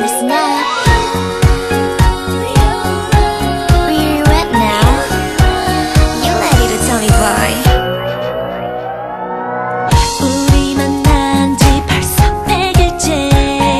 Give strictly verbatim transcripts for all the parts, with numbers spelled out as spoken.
listen up. Where you at now? You ready to tell me boy? 우리 만난 지 벌써 백일째.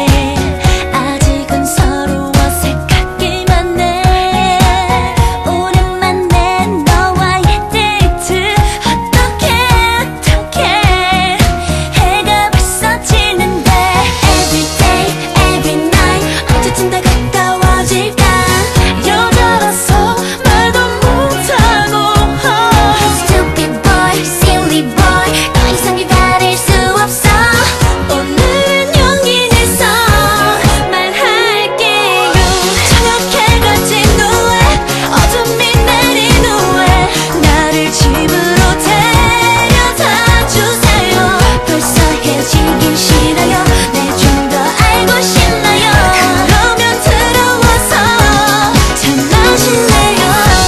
아직은 서로 어색하기만 해. 오랜만에 너와의 데이트. 어떡해 어떡해. 해가 벌써 지는데. Every day, every night. 언제쯤 다 가까워질까. 여자라서 말도 못하고. Stupid boy, silly boy. 더 이상 기다릴 수 없어. 오늘은 용기 내서 말할게요. 저녁 해가 진 후에 어둠이 내린 후에 나를 집으로 데려다 주세요. 벌써 헤어지긴 싫어요. 날 좀 더 알고 싶나요? 그러면 들어와서 잘 마실래요?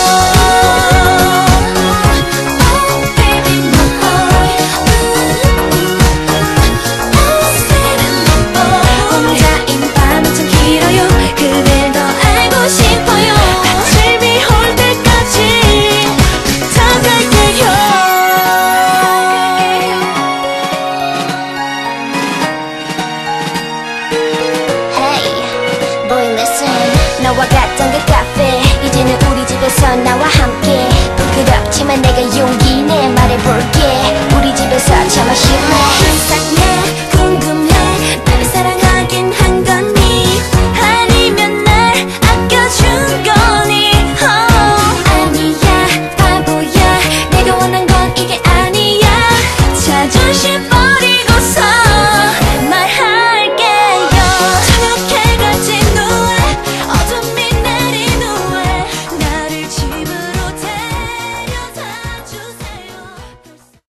Oh baby my boy. 혼자인 밤은 참 길어요. 그댈 더 알고 싶어요. 아침이 올 때까지 부탁할게요. Hey, boy listen. 너와 갔던 그 카페 이제는 우리 집에서 나와 함께. 부끄럽지만 내가 용기 내 말해볼게. 우리 집에서 차 마실래? 항상 내 궁금해. 나를 사랑하긴 한 거니 아니면 날 아껴준 거니? oh. 아니야 바보야. 내가 원한 건 이게 아니야. 자존심 버리